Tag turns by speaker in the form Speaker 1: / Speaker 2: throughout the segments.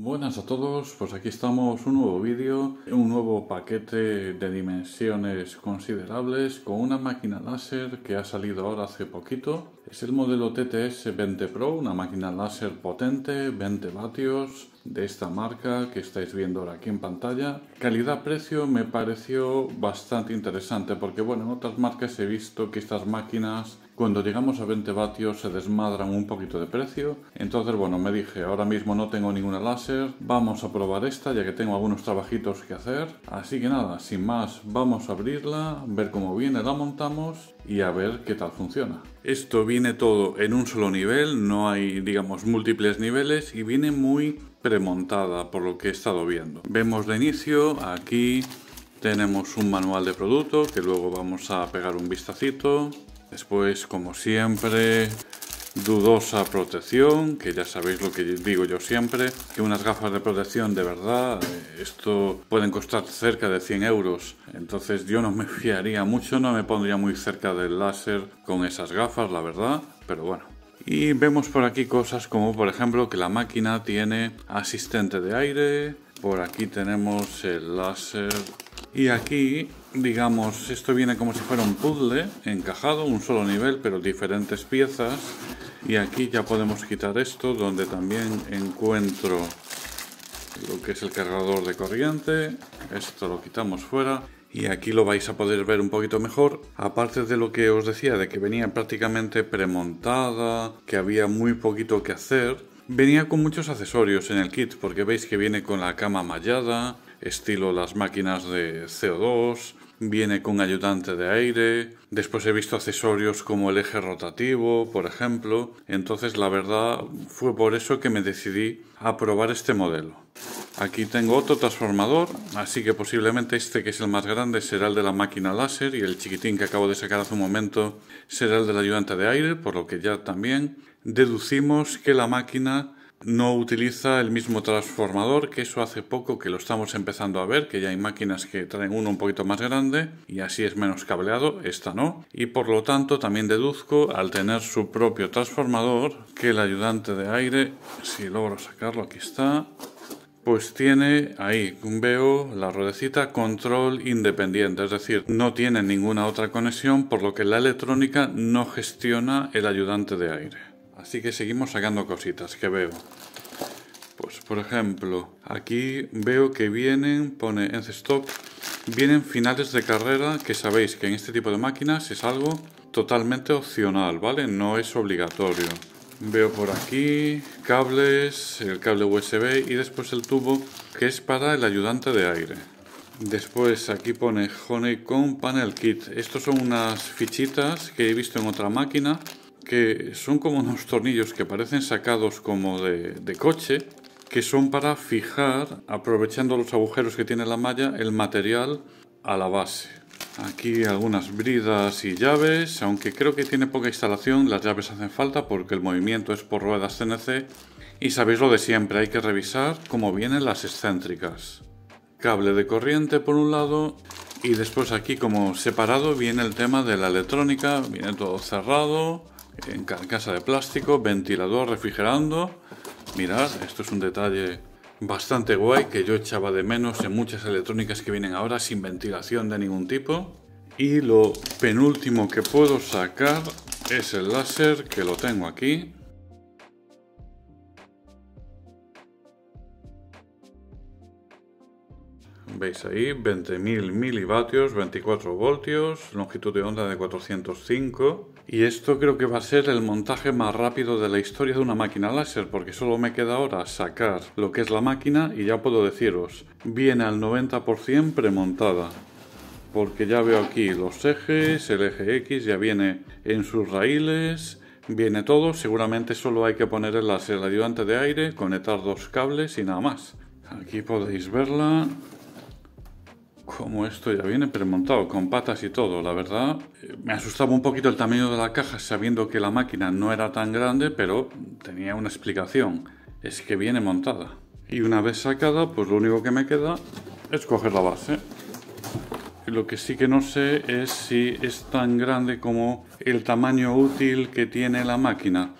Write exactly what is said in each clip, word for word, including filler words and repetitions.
Speaker 1: Buenas a todos, pues aquí estamos, un nuevo vídeo, un nuevo paquete de dimensiones considerables con una máquina láser que ha salido ahora hace poquito. Es el modelo T T S veinte Pro, una máquina láser potente, veinte vatios, de esta marca que estáis viendo ahora aquí en pantalla. Calidad-precio me pareció bastante interesante porque, bueno, en otras marcas he visto que estas máquinas, cuando llegamos a veinte vatios, se desmadran un poquito de precio. Entonces, bueno, me dije, ahora mismo no tengo ninguna láser, vamos a probar esta ya que tengo algunos trabajitos que hacer. Así que nada, sin más, vamos a abrirla, ver cómo viene, la montamos y a ver qué tal funciona. Esto viene todo en un solo nivel, no hay, digamos, múltiples niveles y viene muy premontada por lo que he estado viendo. Vemos de inicio, aquí tenemos un manual de producto que luego vamos a pegar un vistacito. Después, como siempre, dudosa protección, que ya sabéis lo que digo yo siempre, que unas gafas de protección de verdad, esto pueden costar cerca de cien euros, entonces yo no me fiaría mucho, no me pondría muy cerca del láser con esas gafas, la verdad, pero bueno. Y vemos por aquí cosas como, por ejemplo, que la máquina tiene asistente de aire, por aquí tenemos el láser. Y aquí, digamos, esto viene como si fuera un puzzle encajado, un solo nivel, pero diferentes piezas. Y aquí ya podemos quitar esto, donde también encuentro lo que es el cargador de corriente. Esto lo quitamos fuera. Y aquí lo vais a poder ver un poquito mejor. Aparte de lo que os decía, de que venía prácticamente premontada, que había muy poquito que hacer, venía con muchos accesorios en el kit, porque veis que viene con la cama mallada, estilo las máquinas de C O dos, viene con ayudante de aire, después he visto accesorios como el eje rotativo, por ejemplo. Entonces la verdad fue por eso que me decidí a probar este modelo. Aquí tengo otro transformador, así que posiblemente este, que es el más grande, será el de la máquina láser, y el chiquitín que acabo de sacar hace un momento será el del ayudante de aire, por lo que ya también deducimos que la máquina no utiliza el mismo transformador, que eso hace poco que lo estamos empezando a ver, que ya hay máquinas que traen uno un poquito más grande y así es menos cableado, esta no. Y por lo tanto también deduzco, al tener su propio transformador, que el ayudante de aire, si logro sacarlo, aquí está, pues tiene ahí, veo la ruedecita control independiente, es decir, no tiene ninguna otra conexión, por lo que la electrónica no gestiona el ayudante de aire. Así que seguimos sacando cositas que veo. Pues por ejemplo, aquí veo que vienen, pone en stock, vienen finales de carrera, que sabéis que en este tipo de máquinas es algo totalmente opcional, ¿vale? No es obligatorio. Veo por aquí cables, el cable U S B y después el tubo que es para el ayudante de aire. Después aquí pone Honeycomb Panel Kit. Estos son unas fichitas que he visto en otra máquina, que son como unos tornillos que parecen sacados como de, de coche, que son para fijar, aprovechando los agujeros que tiene la malla, el material a la base. Aquí algunas bridas y llaves, aunque creo que tiene poca instalación, las llaves hacen falta porque el movimiento es por ruedas C N C. Y sabéis lo de siempre, hay que revisar cómo vienen las excéntricas. Cable de corriente por un lado, y después aquí como separado viene el tema de la electrónica, viene todo cerrado, en carcasa de plástico, ventilador refrigerando. Mirad, esto es un detalle bastante guay que yo echaba de menos en muchas electrónicas que vienen ahora sin ventilación de ningún tipo. Y lo penúltimo que puedo sacar es el láser, que lo tengo aquí. Veis ahí, veinte mil milivatios, veinticuatro voltios, longitud de onda de cuatrocientos cinco. Y esto creo que va a ser el montaje más rápido de la historia de una máquina láser, porque solo me queda ahora sacar lo que es la máquina y ya puedo deciros, viene al noventa por ciento premontada. Porque ya veo aquí los ejes, el eje X ya viene en sus raíles, viene todo. Seguramente solo hay que poner el láser, el ayudante de aire, conectar dos cables y nada más. Aquí podéis verla, como esto ya viene premontado, con patas y todo. La verdad, me asustaba un poquito el tamaño de la caja, sabiendo que la máquina no era tan grande, pero tenía una explicación, es que viene montada. Y una vez sacada, pues lo único que me queda es coger la base. Lo que sí que no sé es si es tan grande como el tamaño útil que tiene la máquina.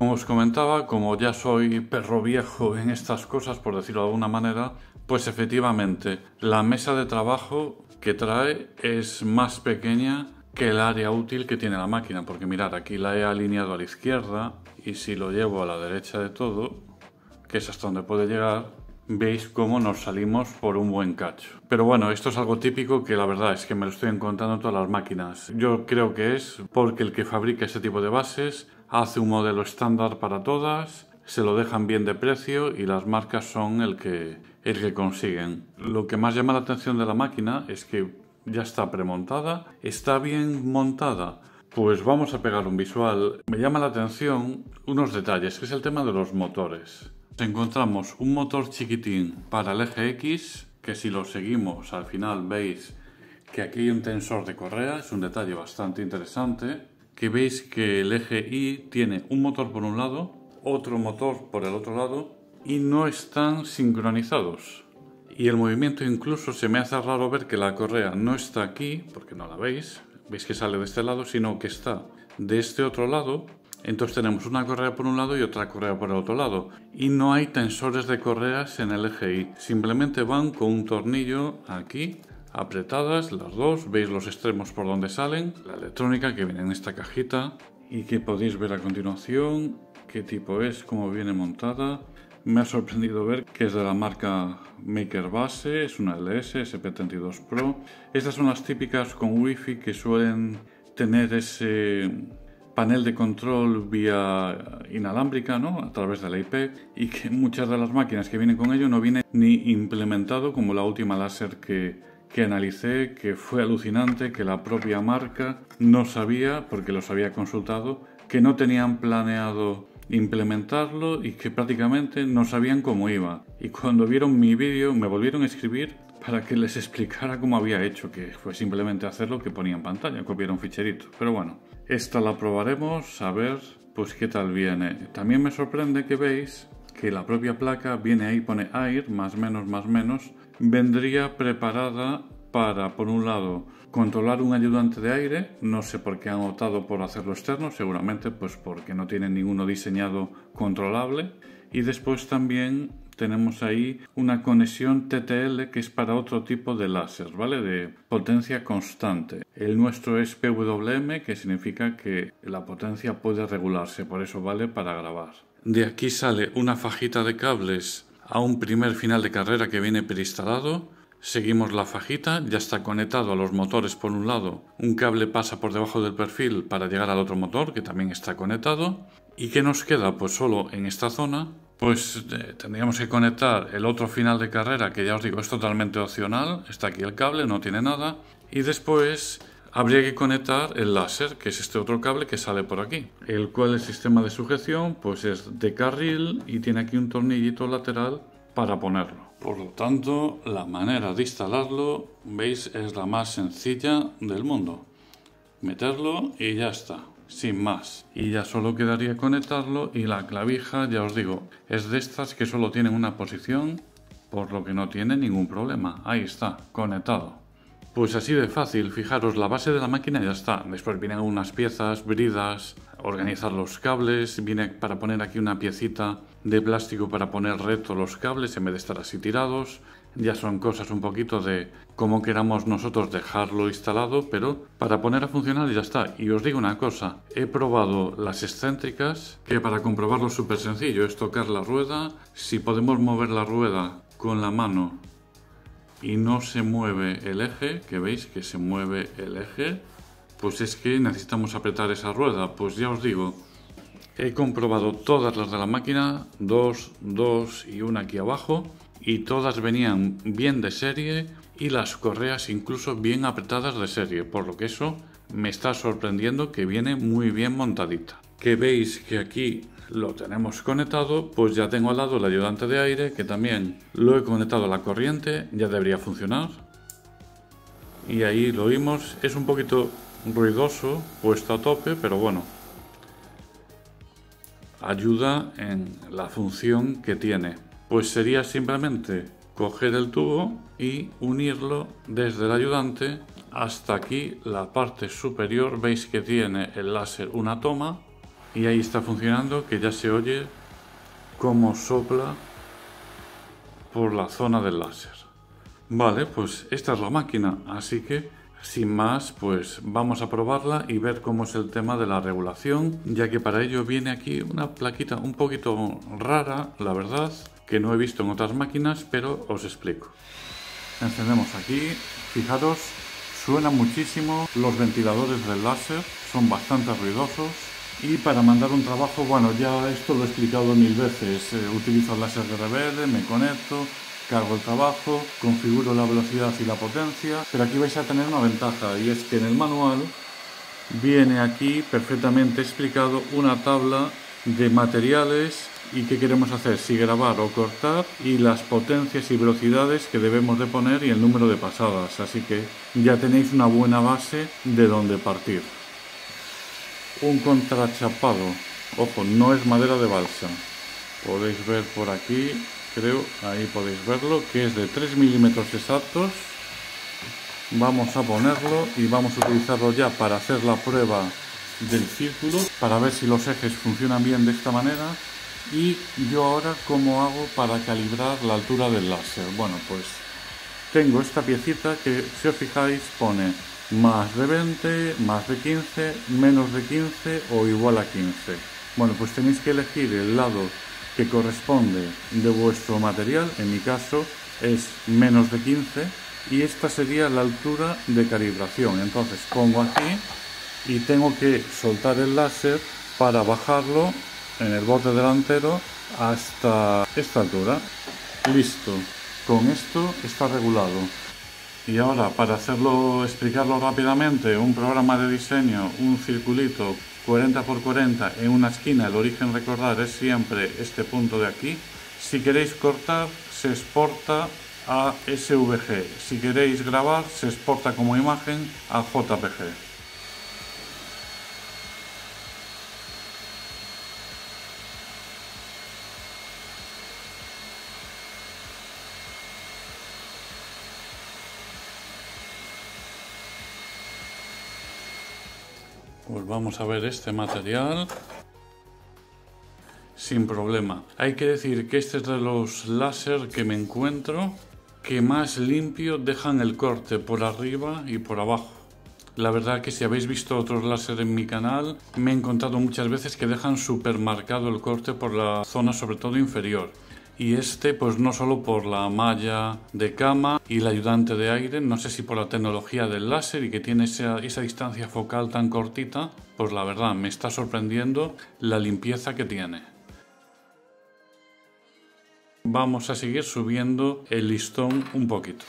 Speaker 1: Como os comentaba, como ya soy perro viejo en estas cosas, por decirlo de alguna manera, pues efectivamente la mesa de trabajo que trae es más pequeña que el área útil que tiene la máquina, porque mirad, aquí la he alineado a la izquierda y si lo llevo a la derecha de todo, que es hasta donde puede llegar, veis cómo nos salimos por un buen cacho. Pero bueno, esto es algo típico que la verdad es que me lo estoy encontrando en todas las máquinas. Yo creo que es porque el que fabrica este tipo de bases hace un modelo estándar para todas, se lo dejan bien de precio y las marcas son el que, el que consiguen. Lo que más llama la atención de la máquina es que ya está premontada, está bien montada. Pues vamos a pegar un visual. Me llama la atención unos detalles, que es el tema de los motores. Encontramos un motor chiquitín para el eje X, que si lo seguimos al final veis que aquí hay un tensor de correa, es un detalle bastante interesante. Que veis que el eje Y tiene un motor por un lado, otro motor por el otro lado y no están sincronizados. Y el movimiento incluso se me hace raro ver que la correa no está aquí, porque no la veis, veis que sale de este lado, sino que está de este otro lado. Entonces tenemos una correa por un lado y otra correa por el otro lado. Y no hay tensores de correas en el eje Y, simplemente van con un tornillo aquí, apretadas las dos, veis los extremos por donde salen, la electrónica que viene en esta cajita y que podéis ver a continuación qué tipo es, cómo viene montada. Me ha sorprendido ver que es de la marca Maker Base, es una L S S P treinta y dos Pro. Estas son las típicas con Wi-Fi que suelen tener ese panel de control vía inalámbrica, ¿no? A través de la I P, y que muchas de las máquinas que vienen con ello no vienen ni implementado, como la última láser que que analicé, que fue alucinante, que la propia marca no sabía, porque los había consultado, que no tenían planeado implementarlo y que prácticamente no sabían cómo iba. Y cuando vieron mi vídeo me volvieron a escribir para que les explicara cómo había hecho, que fue simplemente hacer lo que ponía en pantalla, copiar un ficherito. Pero bueno, esta la probaremos a ver pues qué tal viene. También me sorprende que veis que la propia placa viene ahí, pone Air, más menos, más menos, vendría preparada para, por un lado, controlar un ayudante de aire. No sé por qué han optado por hacerlo externo, seguramente pues porque no tienen ninguno diseñado controlable. Y después también tenemos ahí una conexión T T L que es para otro tipo de láser, ¿vale? De potencia constante. El nuestro es P W M, que significa que la potencia puede regularse, por eso vale para grabar. De aquí sale una fajita de cables a un primer final de carrera que viene preinstalado. Seguimos la fajita, ya está conectado a los motores por un lado. Un cable pasa por debajo del perfil para llegar al otro motor que también está conectado. ¿Y qué nos queda? Pues solo en esta zona, pues eh, tendríamos que conectar el otro final de carrera, que ya os digo es totalmente opcional. Está aquí el cable, no tiene nada. Y después habría que conectar el láser, que es este otro cable que sale por aquí, el cual el sistema de sujeción pues es de carril y tiene aquí un tornillito lateral para ponerlo. Por lo tanto, la manera de instalarlo, veis, es la más sencilla del mundo. Meterlo y ya está, sin más. Y ya solo quedaría conectarlo y la clavija, ya os digo, es de estas que solo tienen una posición, por lo que no tiene ningún problema. Ahí está, conectado. Pues así de fácil, fijaros, la base de la máquina ya está. Después vienen unas piezas, bridas, organizar los cables, viene para poner aquí una piecita de plástico para poner recto los cables en vez de estar así tirados. Ya son cosas un poquito de cómo queramos nosotros dejarlo instalado, pero para poner a funcionar ya está. Y os digo una cosa, he probado las excéntricas, que para comprobarlo es súper sencillo, es tocar la rueda. Si podemos mover la rueda con la mano y no se mueve el eje, que veis que se mueve el eje, pues es que necesitamos apretar esa rueda. Pues ya os digo, he comprobado todas las de la máquina, dos, dos y una aquí abajo, y todas venían bien de serie y las correas incluso bien apretadas de serie, por lo que eso me está sorprendiendo que viene muy bien montadita. Que veis que aquí lo tenemos conectado, pues ya tengo al lado el ayudante de aire, que también lo he conectado a la corriente, ya debería funcionar. Y ahí lo oímos, es un poquito ruidoso, puesto a tope, pero bueno, ayuda en la función que tiene. Pues sería simplemente coger el tubo y unirlo desde el ayudante hasta aquí, la parte superior. Veis que tiene el láser una toma Y ahí está funcionando, que ya se oye cómo sopla por la zona del láser. Vale, pues esta es la máquina, así que sin más, pues vamos a probarla y ver cómo es el tema de la regulación, ya que para ello viene aquí una plaquita un poquito rara, la verdad, que no he visto en otras máquinas, pero os explico. Encendemos aquí, fijaros, suena muchísimo, los ventiladores del láser son bastante ruidosos. Y para mandar un trabajo, bueno, ya esto lo he explicado mil veces, eh, utilizo el láser de rebelde, me conecto, cargo el trabajo, configuro la velocidad y la potencia, pero aquí vais a tener una ventaja, y es que en el manual viene aquí perfectamente explicado una tabla de materiales y qué queremos hacer, si grabar o cortar, y las potencias y velocidades que debemos de poner y el número de pasadas, así que ya tenéis una buena base de donde partir. Un contrachapado, ojo, no es madera de balsa, podéis ver por aquí, creo, ahí podéis verlo, que es de tres milímetros exactos. Vamos a ponerlo y vamos a utilizarlo ya para hacer la prueba del círculo, para ver si los ejes funcionan bien de esta manera. Y yo ahora, ¿cómo hago para calibrar la altura del láser? Bueno, pues tengo esta piecita que, si os fijáis, pone más de veinte, más de quince, menos de quince o igual a quince. Bueno, pues tenéis que elegir el lado que corresponde de vuestro material, en mi caso es menos de quince, y esta sería la altura de calibración. Entonces pongo aquí y tengo que soltar el láser para bajarlo en el borde delantero hasta esta altura. Listo, con esto está regulado. Y ahora, para hacerlo, explicarlo rápidamente, un programa de diseño, un circulito cuarenta por cuarenta en una esquina, el origen, recordar, es siempre este punto de aquí. Si queréis cortar, se exporta a S V G. Si queréis grabar, se exporta como imagen a J P G. Pues vamos a ver este material sin problema. Hay que decir que este es de los láser que me encuentro que más limpio dejan el corte por arriba y por abajo. La verdad que si habéis visto otros láser en mi canal, me he encontrado muchas veces que dejan súper marcado el corte por la zona sobre todo inferior. Y este, pues no solo por la malla de cama y el ayudante de aire, no sé si por la tecnología del láser y que tiene esa, esa distancia focal tan cortita, pues la verdad me está sorprendiendo la limpieza que tiene. Vamos a seguir subiendo el listón un poquito.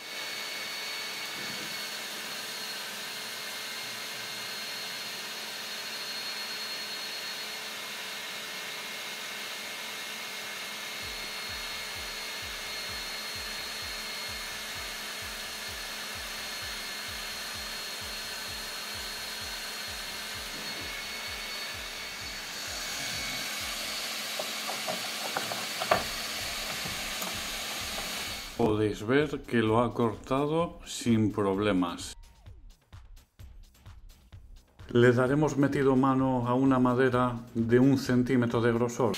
Speaker 1: Podéis ver que lo ha cortado sin problemas. Le daremos metido mano a una madera de un centímetro de grosor.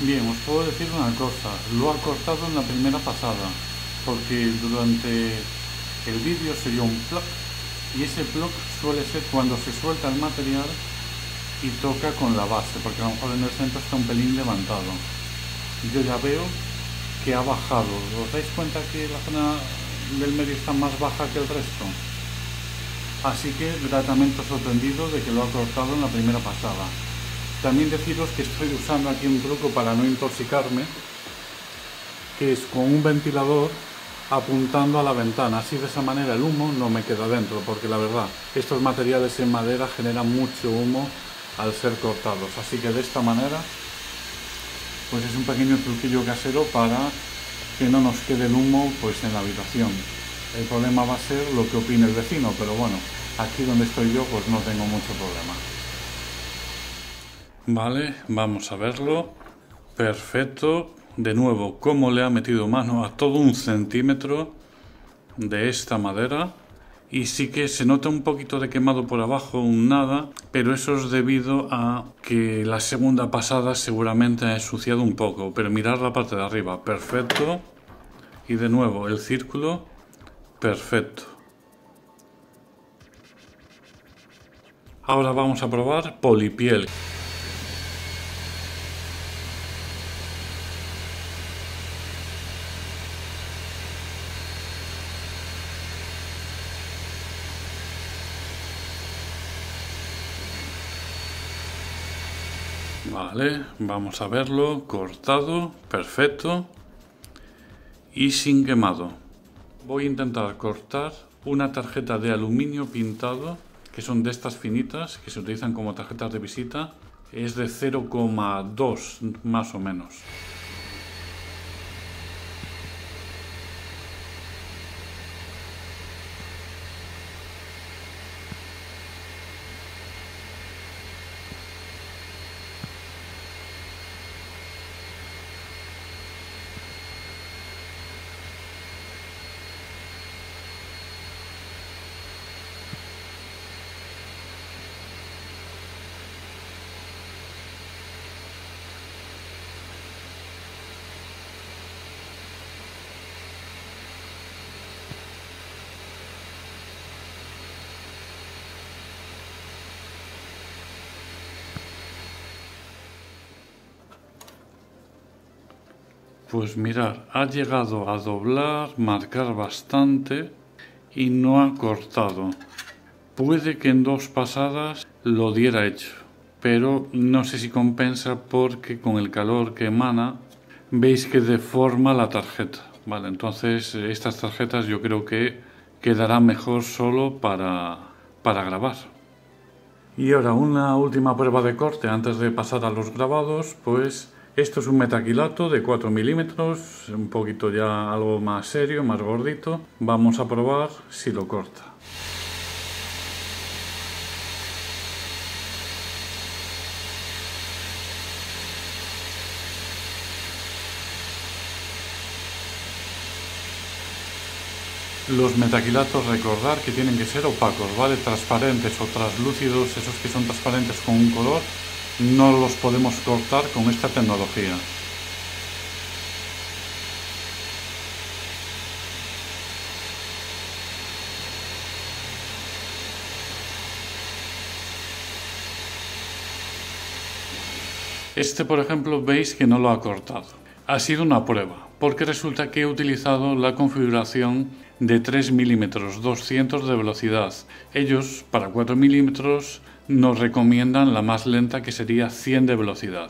Speaker 1: Bien, os puedo decir una cosa, lo ha cortado en la primera pasada, porque durante el vídeo se dio un plop, y ese plop suele ser cuando se suelta el material y toca con la base, porque a lo mejor en el centro está un pelín levantado. Yo ya veo que ha bajado. ¿Os dais cuenta que la zona del medio está más baja que el resto? Así que gratamente sorprendido de que lo ha cortado en la primera pasada. También deciros que estoy usando aquí un truco para no intoxicarme, que es con un ventilador apuntando a la ventana. Así de esa manera el humo no me queda dentro, porque la verdad, estos materiales en madera generan mucho humo al ser cortados. Así que de esta manera, pues es un pequeño truquillo casero para que no nos quede el humo pues en la habitación. El problema va a ser lo que opine el vecino, pero bueno, aquí donde estoy yo pues no tengo mucho problema. Vale, vamos a verlo. Perfecto. De nuevo, cómo le ha metido mano a todo un centímetro de esta madera. Y sí que se nota un poquito de quemado por abajo, un nada, pero eso es debido a que la segunda pasada seguramente ha ensuciado un poco. Pero mirad la parte de arriba, perfecto. Y de nuevo, el círculo, perfecto. Ahora vamos a probar polipiel. Vale, vamos a verlo, cortado, perfecto y sin quemado. Voy a intentar cortar una tarjeta de aluminio pintado, que son de estas finitas, que se utilizan como tarjetas de visita. Es de cero coma dos más o menos. Pues mirar, ha llegado a doblar, marcar bastante y no ha cortado. Puede que en dos pasadas lo diera hecho, pero no sé si compensa porque con el calor que emana veis que deforma la tarjeta. Vale, entonces estas tarjetas yo creo que quedarán mejor solo para, para grabar. Y ahora una última prueba de corte antes de pasar a los grabados, pues esto es un metaquilato de cuatro milímetros, un poquito ya algo más serio, más gordito. Vamos a probar si lo corta. Los metaquilatos, recordar que tienen que ser opacos, ¿vale? Transparentes o translúcidos, esos que son transparentes con un color, no los podemos cortar con esta tecnología. Este, por ejemplo, veis que no lo ha cortado. Ha sido una prueba, porque resulta que he utilizado la configuración de tres milímetros, doscientos de velocidad. Ellos, para cuatro milímetros, nos recomiendan la más lenta, que sería cien de velocidad.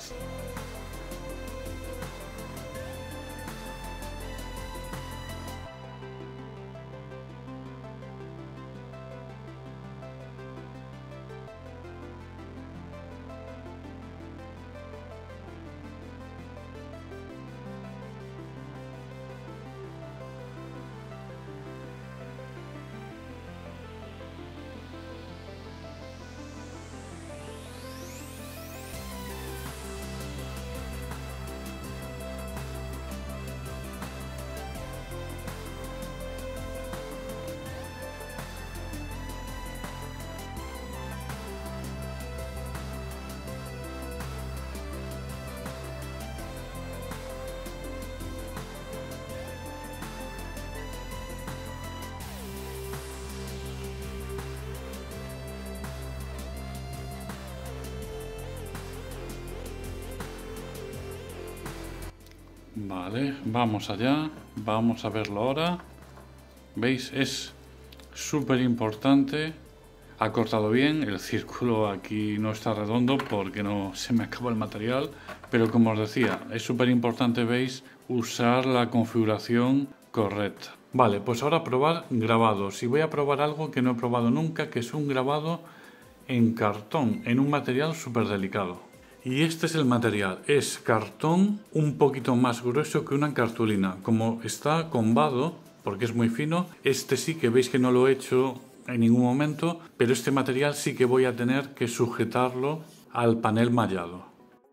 Speaker 1: Vale, vamos allá, vamos a verlo ahora. ¿Veis? Es súper importante. Ha cortado bien, el círculo aquí no está redondo porque no se me acaba el material, pero como os decía, es súper importante, veis, usar la configuración correcta. Vale, pues ahora probar grabados, y voy a probar algo que no he probado nunca, que es un grabado en cartón, en un material súper delicado. Y este es el material, es cartón un poquito más grueso que una cartulina. Como está combado, porque es muy fino, este sí que veis que no lo he hecho en ningún momento, pero este material sí que voy a tener que sujetarlo al panel mallado.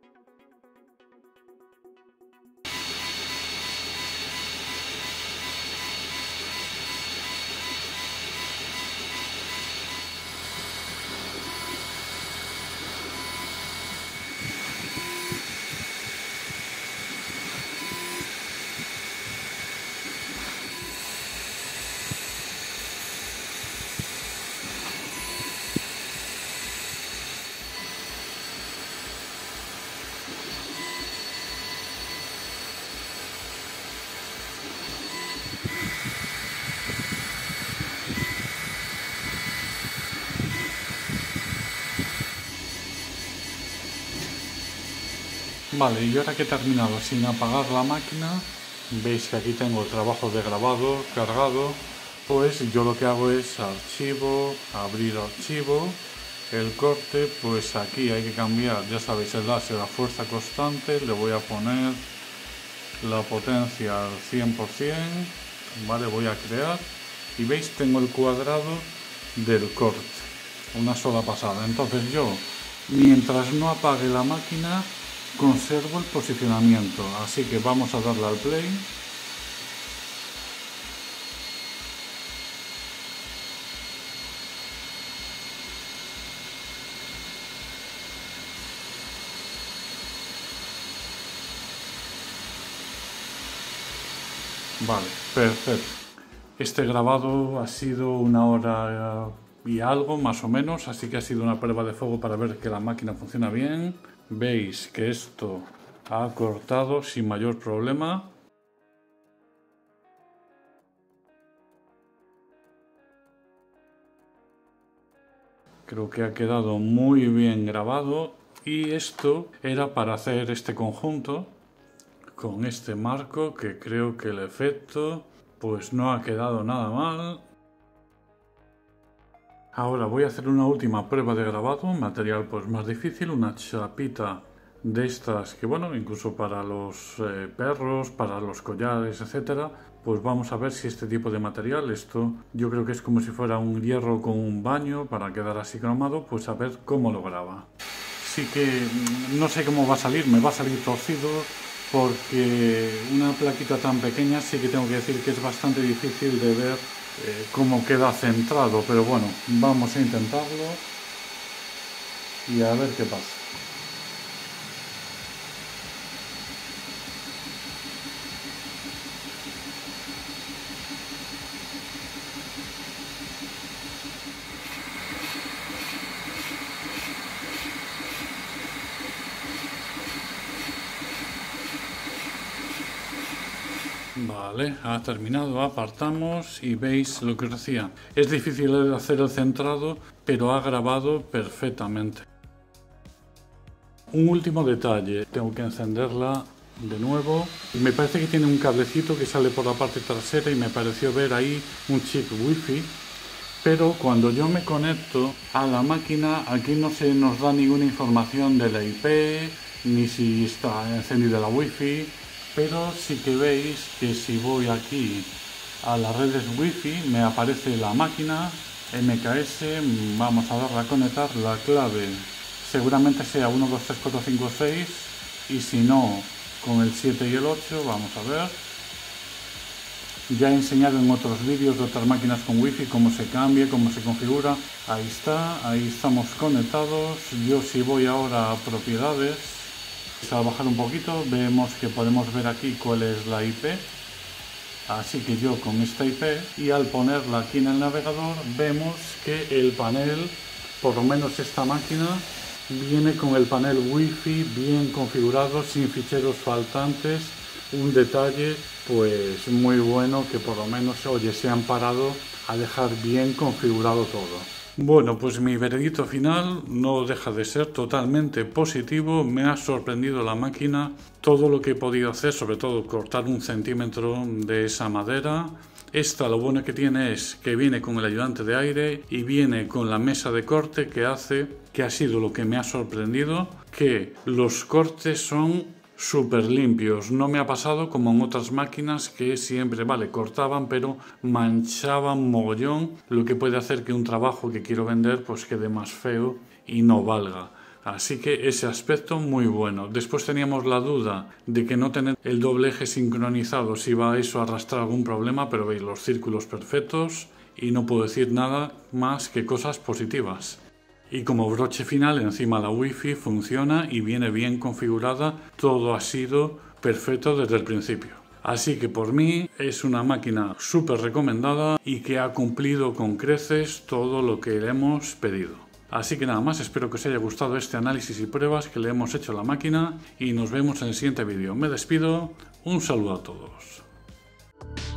Speaker 1: Vale, y ahora que he terminado sin apagar la máquina, veis que aquí tengo el trabajo de grabado cargado, pues yo lo que hago es archivo, abrir archivo, el corte, pues aquí hay que cambiar, ya sabéis, el láser a fuerza constante, le voy a poner la potencia al cien por cien, vale, voy a crear, y veis, tengo el cuadrado del corte, una sola pasada. Entonces yo, mientras no apague la máquina, conservo el posicionamiento, así que vamos a darle al play. Vale, perfecto. Este grabado ha sido una hora y algo más o menos, así que ha sido una prueba de fuego para ver que la máquina funciona bien. Veis que esto ha cortado sin mayor problema. Creo que ha quedado muy bien grabado, y esto era para hacer este conjunto con este marco, que creo que el efecto pues no ha quedado nada mal. Ahora voy a hacer una última prueba de grabado, un material pues más difícil, una chapita de estas que, bueno, incluso para los eh, perros, para los collares, etcétera, pues vamos a ver si este tipo de material, esto yo creo que es como si fuera un hierro con un baño para quedar así cromado, pues a ver cómo lo graba. Sí que no sé cómo va a salir, me va a salir torcido, porque una plaquita tan pequeña sí que tengo que decir que es bastante difícil de ver eh, cómo queda centrado, pero bueno, vamos a intentarlo y a ver qué pasa. Vale, ha terminado, apartamos y veis lo que os decía. Es difícil hacer el centrado, pero ha grabado perfectamente. Un último detalle, tengo que encenderla de nuevo. Me parece que tiene un cablecito que sale por la parte trasera y me pareció ver ahí un chip wifi. Pero cuando yo me conecto a la máquina, aquí no se nos da ninguna información de la I P, ni si está encendida la wifi. Pero sí que veis que si voy aquí a las redes wifi me aparece la máquina M K S, vamos a darle a conectar, la clave seguramente sea uno dos tres cuatro cinco seis, y si no con el siete y el ocho, vamos a ver. Ya he enseñado en otros vídeos de otras máquinas con wifi cómo se cambia, cómo se configura. Ahí está, ahí estamos conectados. Yo si voy ahora a propiedades, a bajar un poquito, vemos que podemos ver aquí cuál es la I P, así que yo con esta I P, y al ponerla aquí en el navegador vemos que el panel, por lo menos esta máquina, viene con el panel wifi bien configurado, sin ficheros faltantes, un detalle pues muy bueno, que por lo menos, oye, se han parado a dejar bien configurado todo. Bueno, pues mi veredicto final no deja de ser totalmente positivo. Me ha sorprendido la máquina, todo lo que he podido hacer, sobre todo cortar un centímetro de esa madera. Esta, lo bueno que tiene es que viene con el ayudante de aire y viene con la mesa de corte, que hace, que ha sido lo que me ha sorprendido, que los cortes son súper limpios. No me ha pasado como en otras máquinas que siempre, vale, cortaban, pero manchaban mogollón, lo que puede hacer que un trabajo que quiero vender pues quede más feo y no valga. Así que ese aspecto muy bueno. Después teníamos la duda de que no tener el doble eje sincronizado, si va a eso a arrastrar algún problema, pero veis los círculos perfectos y no puedo decir nada más que cosas positivas. Y como broche final, encima la Wi-Fi funciona y viene bien configurada. Todo ha sido perfecto desde el principio. Así que por mí es una máquina súper recomendada y que ha cumplido con creces todo lo que le hemos pedido. Así que nada más, espero que os haya gustado este análisis y pruebas que le hemos hecho a la máquina y nos vemos en el siguiente vídeo. Me despido, un saludo a todos.